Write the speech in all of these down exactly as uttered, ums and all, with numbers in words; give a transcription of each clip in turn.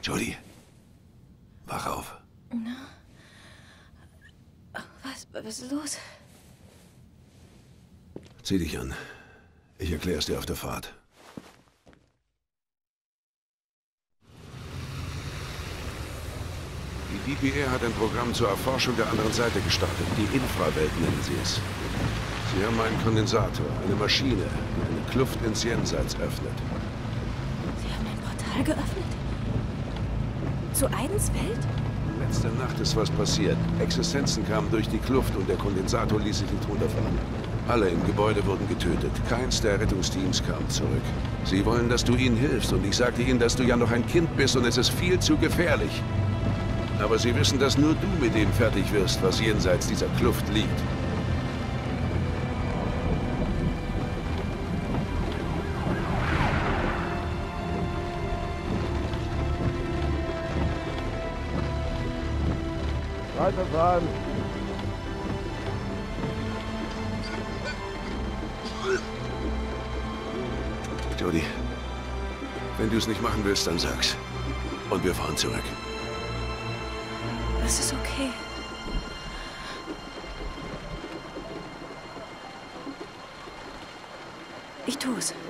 Jodie, wach auf. Na? Was, was ist los? Zieh dich an. Ich erkläre es dir auf der Fahrt. Die D P R hat ein Programm zur Erforschung der anderen Seite gestartet. Die Infrawelt nennen sie es. Sie haben einen Kondensator, eine Maschine, die eine Kluft ins Jenseits öffnet. Sie haben ein Portal geöffnet? Zu Aidens Welt? Letzte Nacht ist was passiert. Existenzen kamen durch die Kluft und der Kondensator ließ sich nicht runterfahren. Alle im Gebäude wurden getötet. Keins der Rettungsteams kam zurück. Sie wollen, dass du ihnen hilfst und ich sagte ihnen, dass du ja noch ein Kind bist und es ist viel zu gefährlich. Aber sie wissen, dass nur du mit dem fertig wirst, was jenseits dieser Kluft liegt. Weiterfahren. Jodie, wenn du es nicht machen willst, dann sag's. Und wir fahren zurück. Das ist okay. Ich tue es.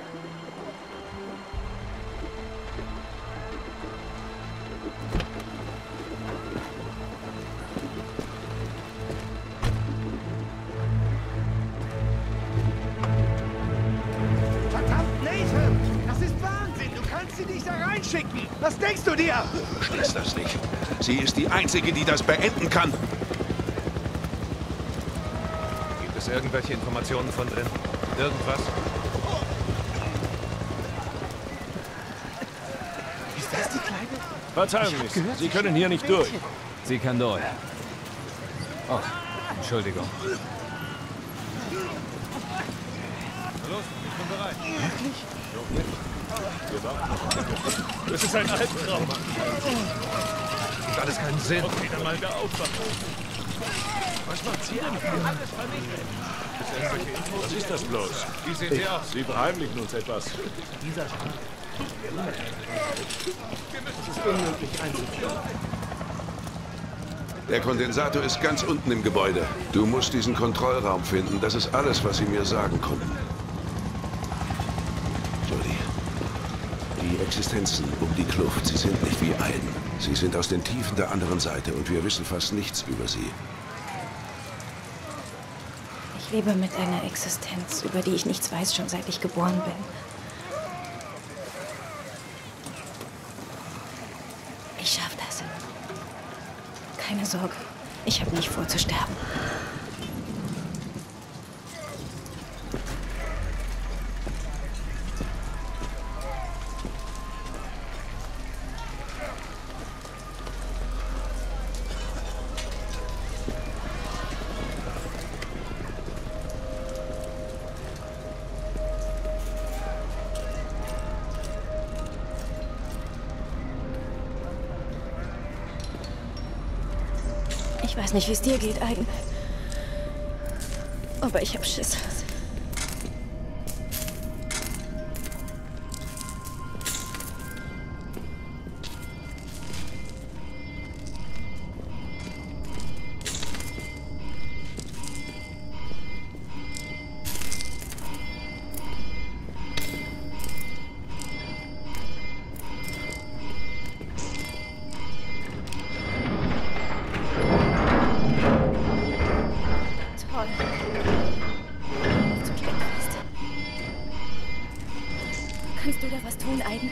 Verdammt, Nathan! Das ist Wahnsinn! Du kannst sie nicht da reinschicken! Was denkst du dir? Du verstehst das nicht. Sie ist die Einzige, die das beenden kann. Gibt es irgendwelche Informationen von drin? Irgendwas? Ist das die Kleine? Verzeihung, Miss. Sie können hier nicht durch. Sie kann durch. Oh, Entschuldigung. Los, ich bin bereit. Wirklich? Das ist ein Albtraum. Das hat alles keinen Sinn. Okay, dann mal wieder aufwachen. Was macht sie denn hier? Alles vernichtet. Was ist das bloß? Wie sehen sie aus? Sie verheimlichen uns etwas. Dieser Schrank. Es ist unmöglich einzuführen. Der Kondensator ist ganz unten im Gebäude. Du musst diesen Kontrollraum finden. Das ist alles, was sie mir sagen konnten. Jodie, die Existenzen um die Kluft, sie sind nicht wie Aiden. Sie sind aus den Tiefen der anderen Seite und wir wissen fast nichts über sie. Ich lebe mit einer Existenz, über die ich nichts weiß, schon seit ich geboren bin. Ich schaff das. Keine Sorge, ich habe nicht vor zu sterben. Ich weiß nicht, wie es dir geht, Aiden. Aber ich hab Schiss. Kannst du da was tun, Aiden?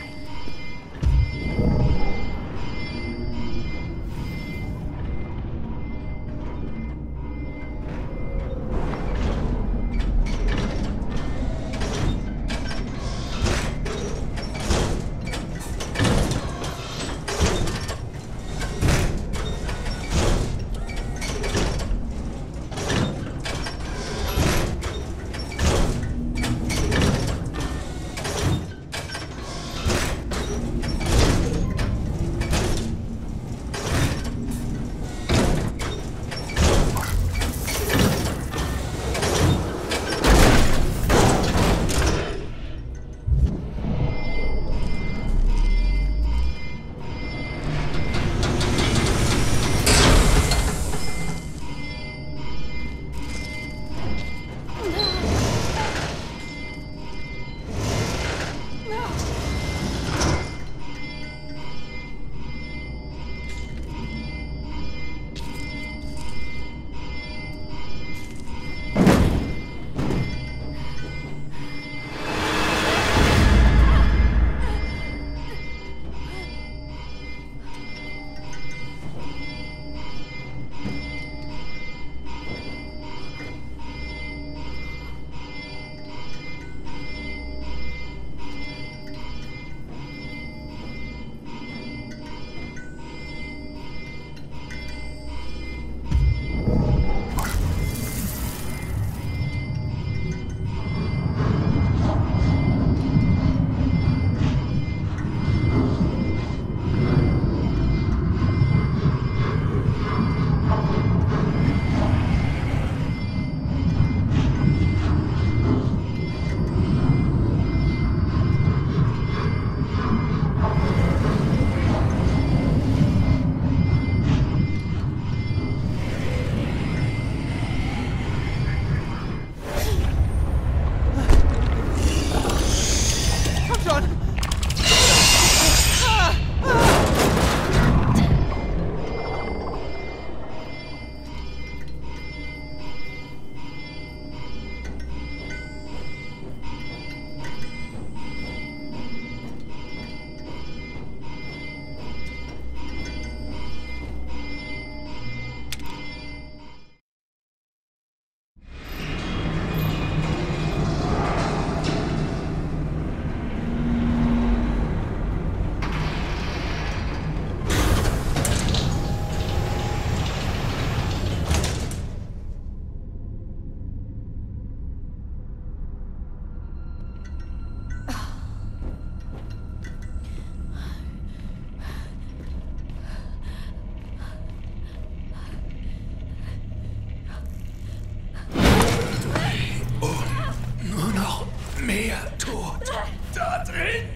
Da drin!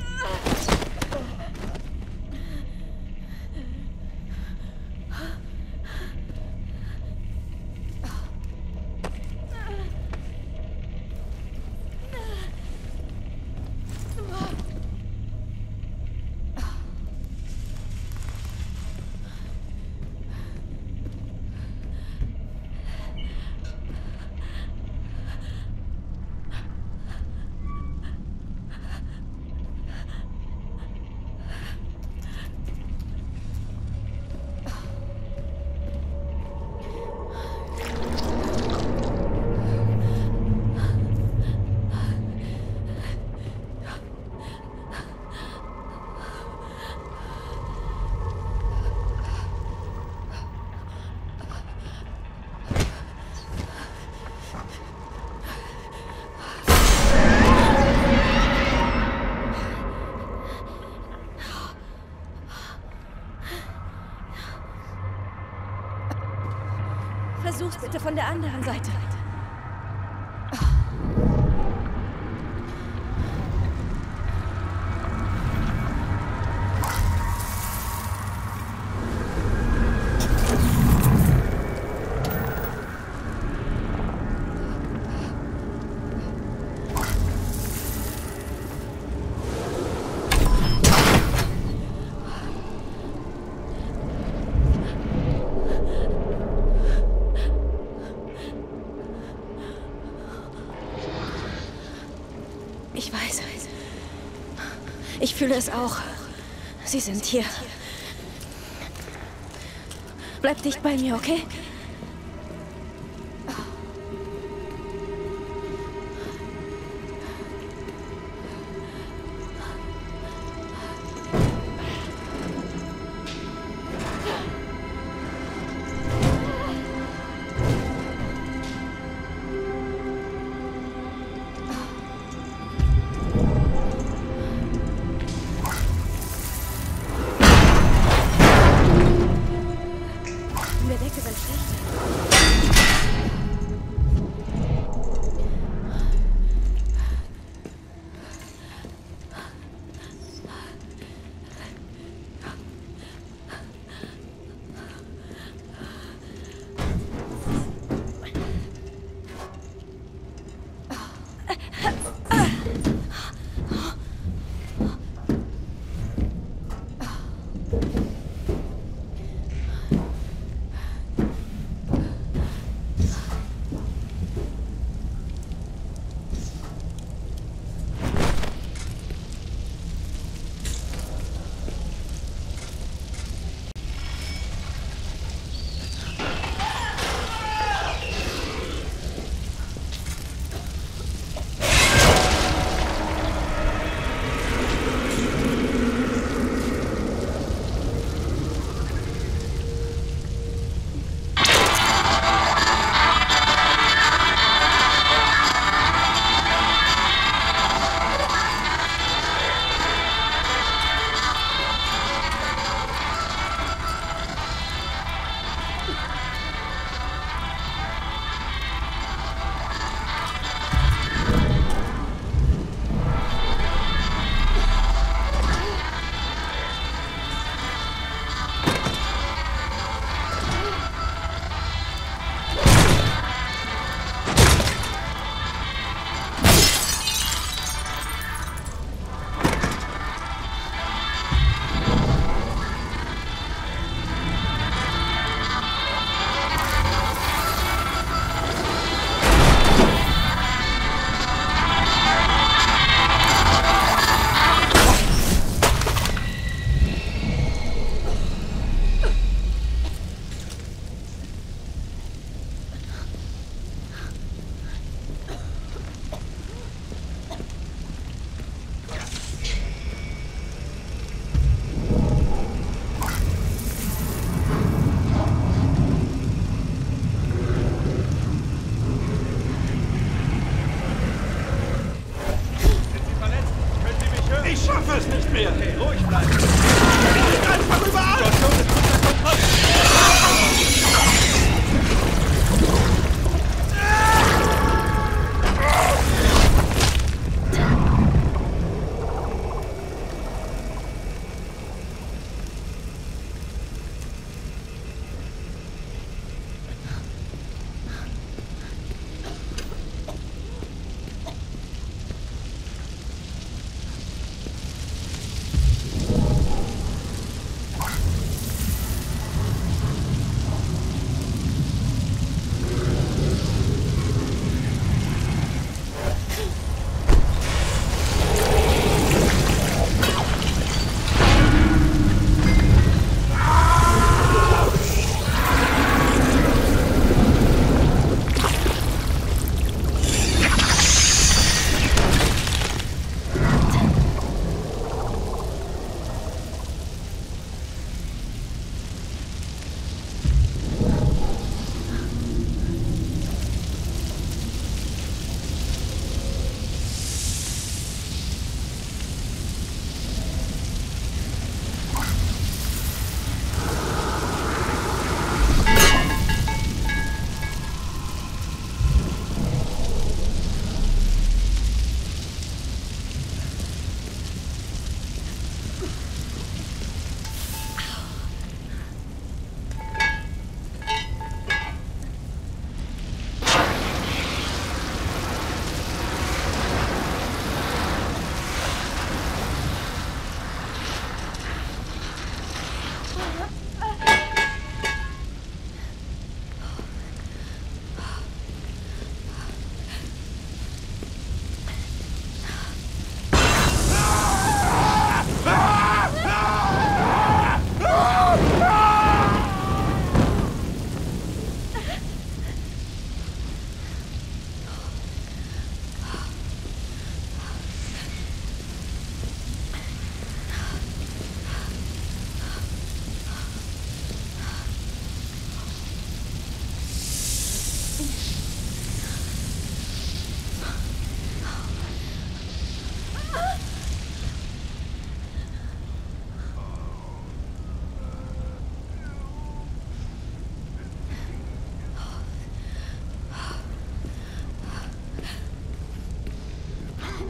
Versuch's bitte von der anderen Seite. Ich weiß. Ich fühle es auch. Sie sind hier. Bleib dicht bei mir, okay?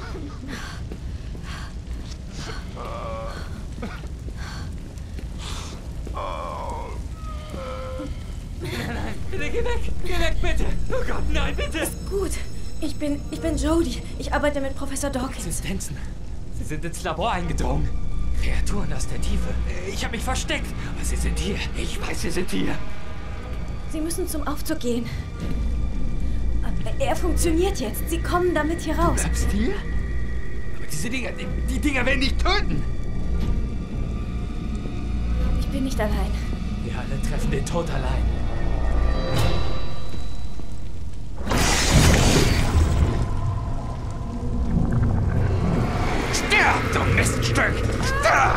Nein, bitte geh weg! Geh weg, bitte! Oh Gott, nein, bitte! Gut. Ich bin, ich bin Jodie. Ich arbeite mit Professor Dawkins. Existenzen. Sie sind ins Labor eingedrungen. Kreaturen aus der Tiefe. Ich habe mich versteckt. Aber sie sind hier. Ich weiß, sie sind hier. Sie müssen zum Aufzug gehen. Er funktioniert jetzt. Sie kommen damit hier raus. Bleibst hier? Aber diese Dinger, die, die Dinger werden dich töten. Ich bin nicht allein. Wir alle treffen den Tod allein. Stirb, du Miststück! Stirb!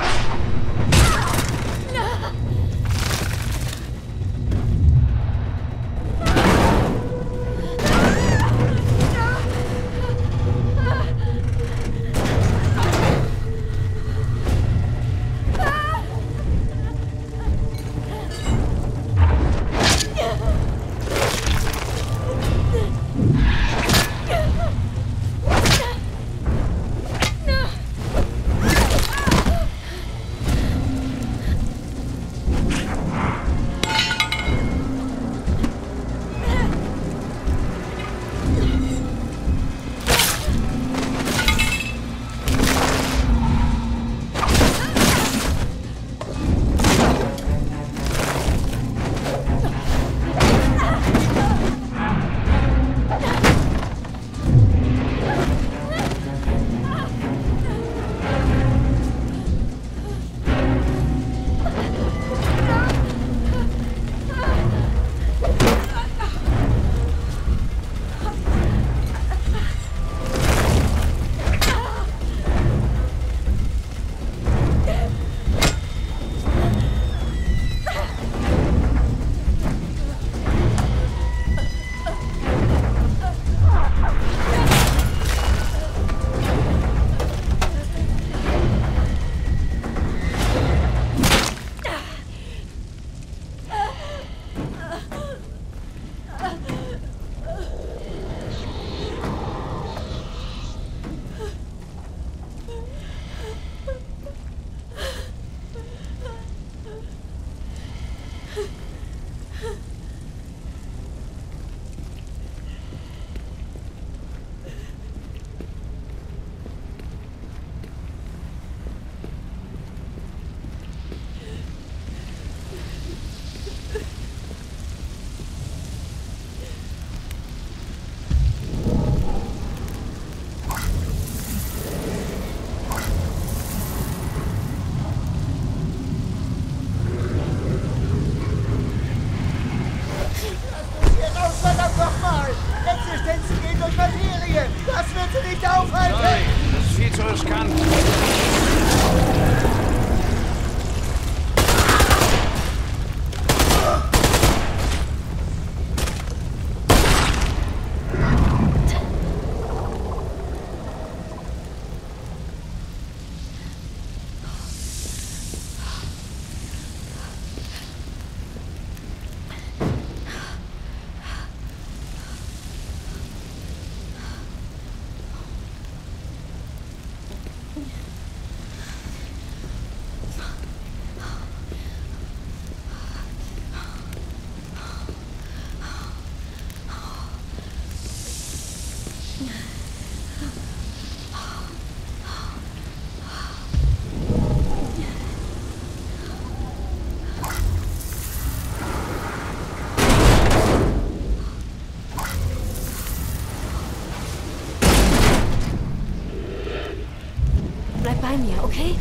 Bei mir, okay?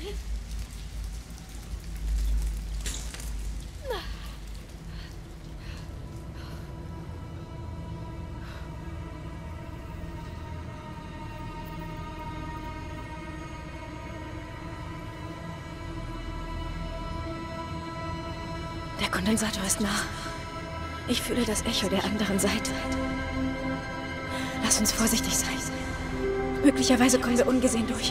Der Kondensator ist nah. Ich fühle das Echo der anderen Seite. Lass uns vorsichtig sein. Möglicherweise kommen wir ungesehen durch.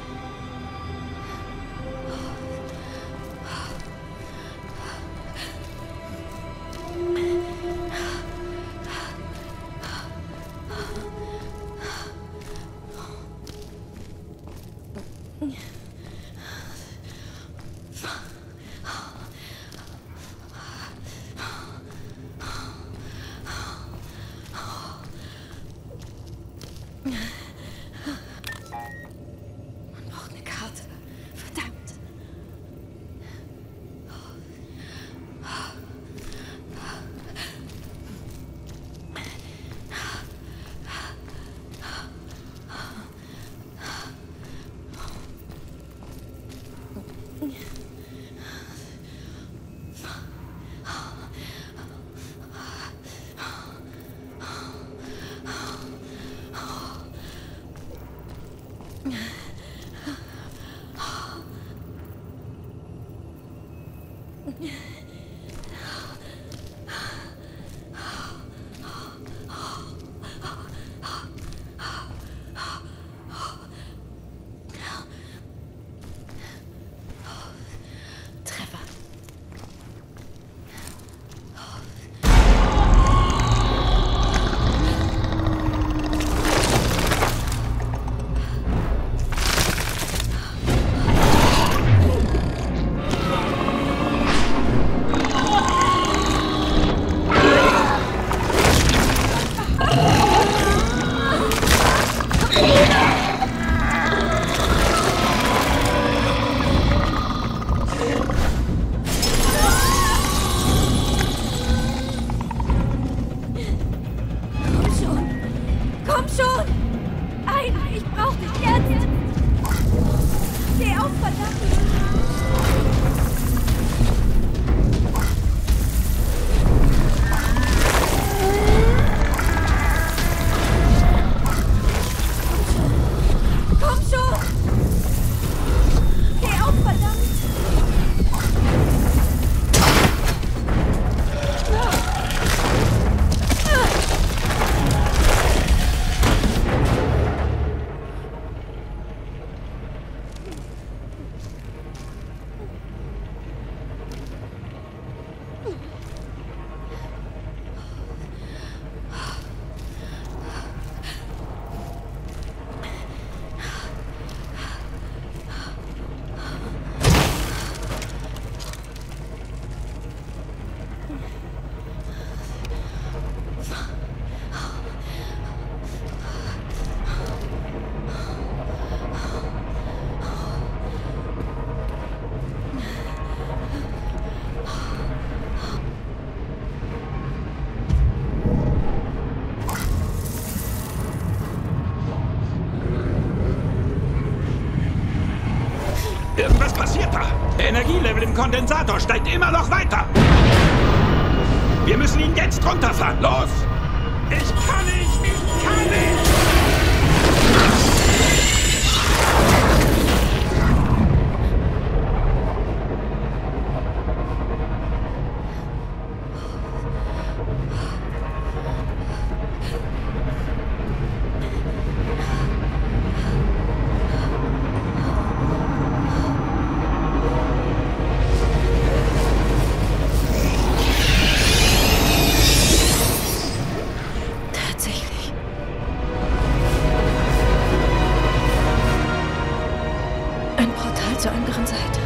Irgendwas passiert da. Der Energielevel im Kondensator steigt immer noch weiter. Wir müssen ihn jetzt runterfahren. Los! Ich kann nicht! Ich kann nicht! Zur anderen Seite.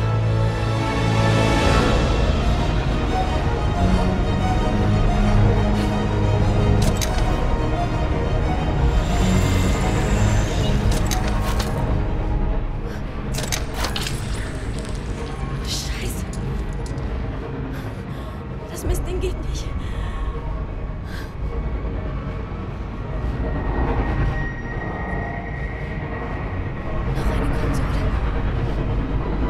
Scheiße. Das Mistding geht nicht. Noch eine Konsole.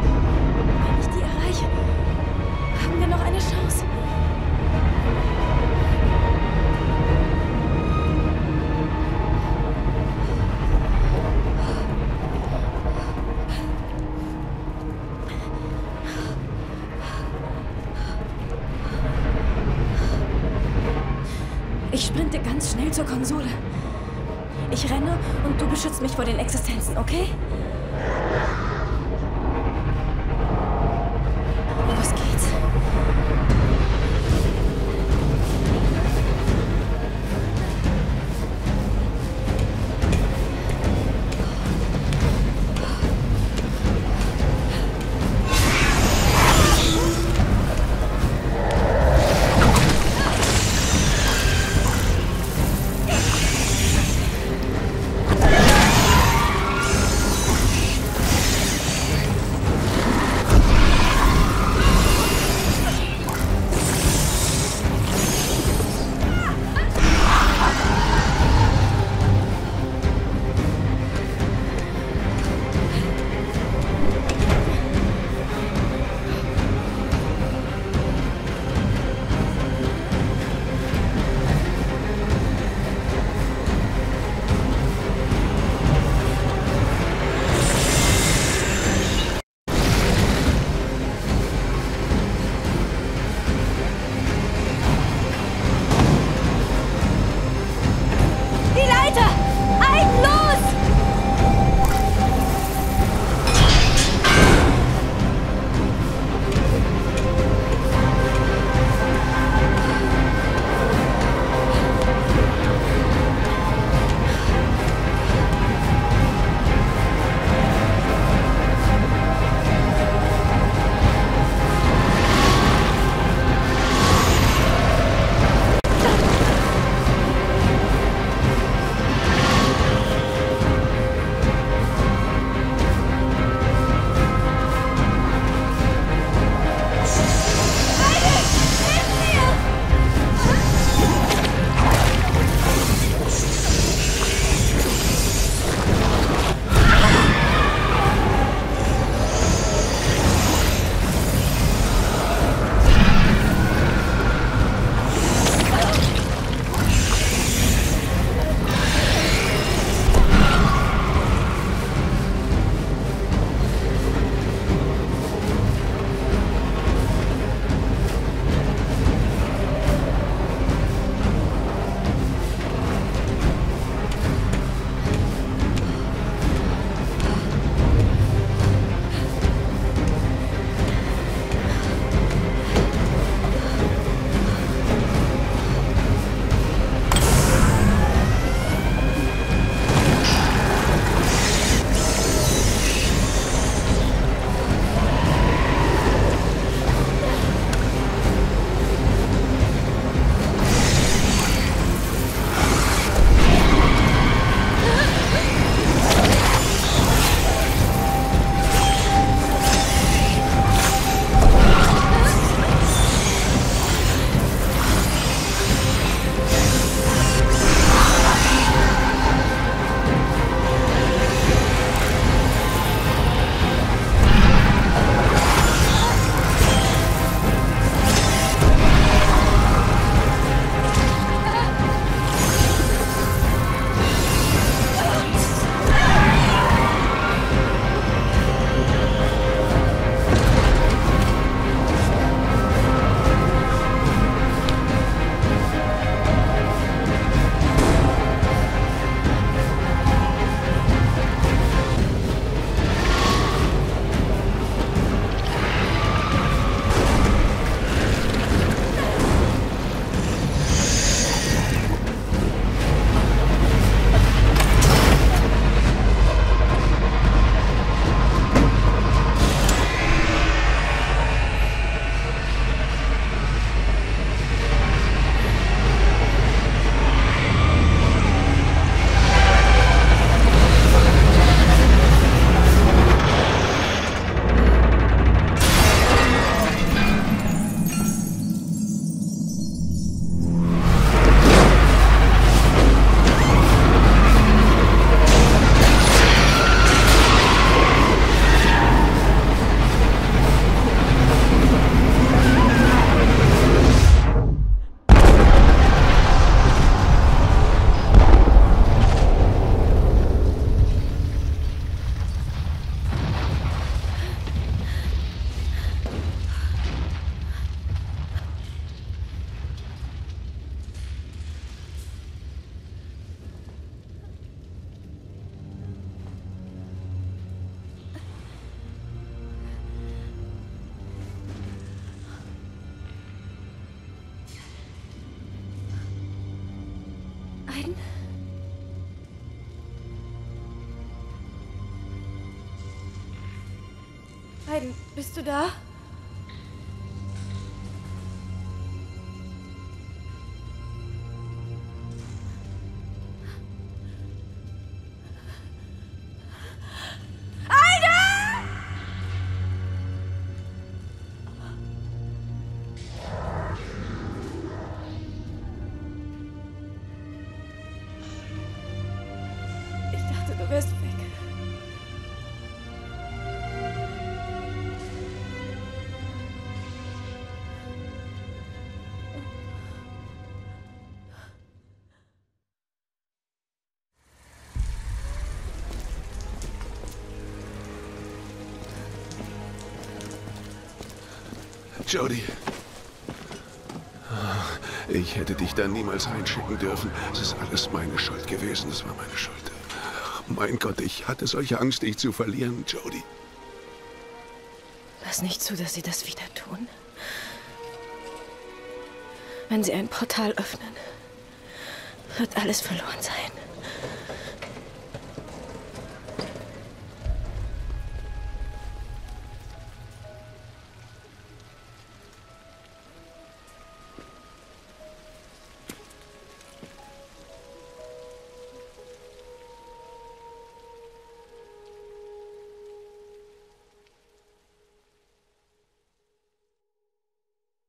Schnell zur Konsole. Ich renne und du beschützt mich vor den Existenzen, okay? Los geht's. Aiden, bist du da? Du wirst weg. Jodie. Ich hätte dich da niemals reinschicken dürfen. Es ist alles meine Schuld gewesen. Es war meine Schuld. Mein Gott, ich hatte solche Angst, dich zu verlieren, Jodie. Lass nicht zu, dass sie das wieder tun. Wenn sie ein Portal öffnen, wird alles verloren sein.